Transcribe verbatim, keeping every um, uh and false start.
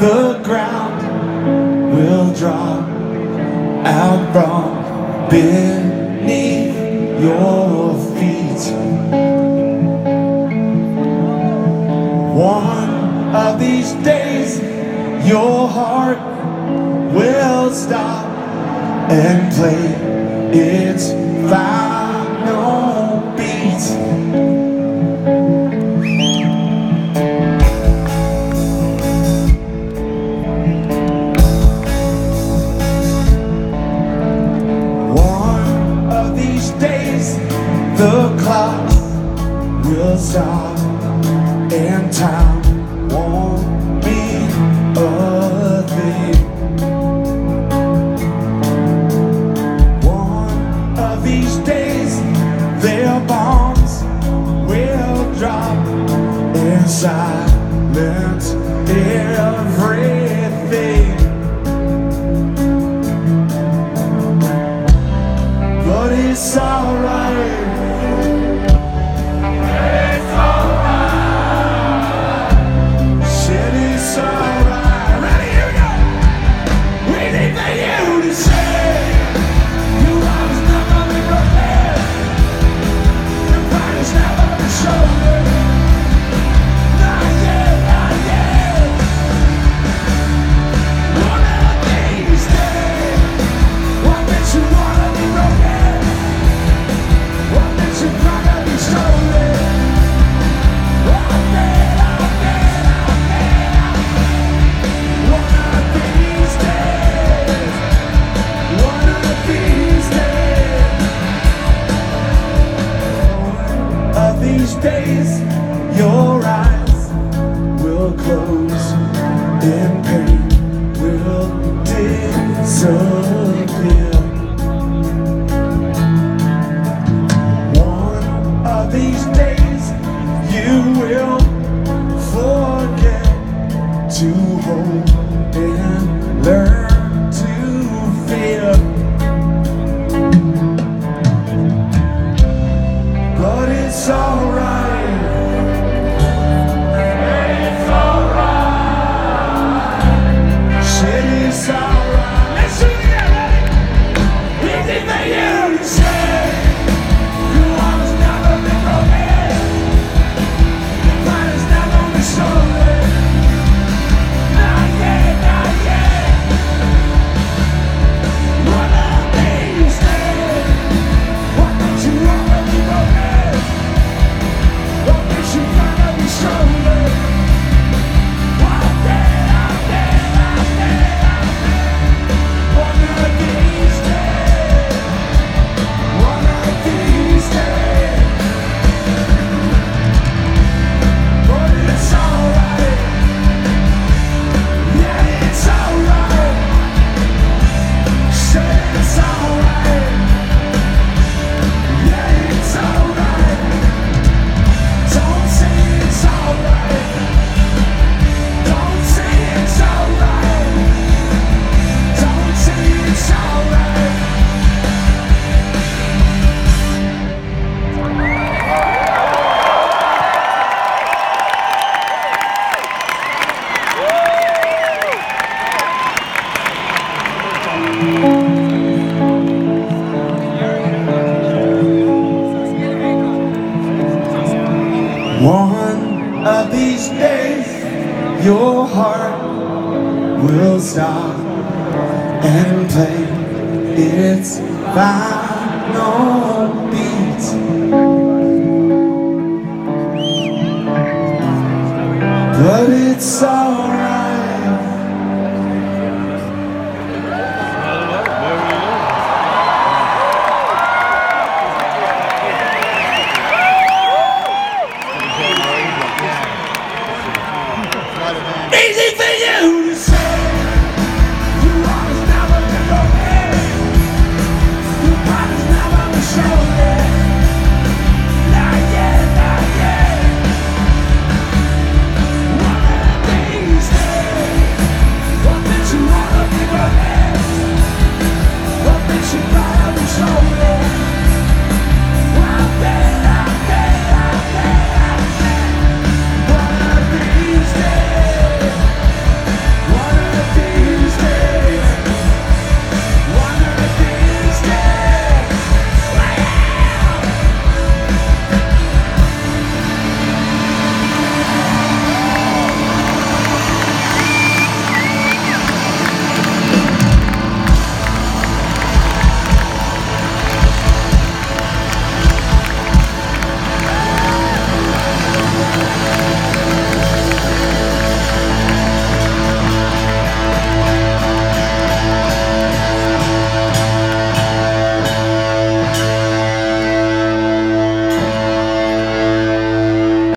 the ground will drop out from beneath your feet. One of these days your heart will stop and play its final beat. One of these days the clock will stop and time won't be a thing. One of these days their bombs will drop and silence everything. But it's alright. These days your eyes will close and pain will disappear. One of these days you will forget to hope and learn to fear. But it's alright. It's alright. Shit, it's alright. Let's do it again, ready? Anything that you say, your heart has never been broken, your mind has never been stolen. Not yet, not yet. One of these days, what makes you already broken? What makes you finally stronger? Out there, out there, out there, out there. One of these days, one of these days. But it's alright. Yeah, it's alright. Say it's alright. Yeah, it's alright. Don't say it's alright. Don't say it's alright. Don't say it's alright. One of these days your heart will stop and play its final beat. But it's alright. Easy for you to say.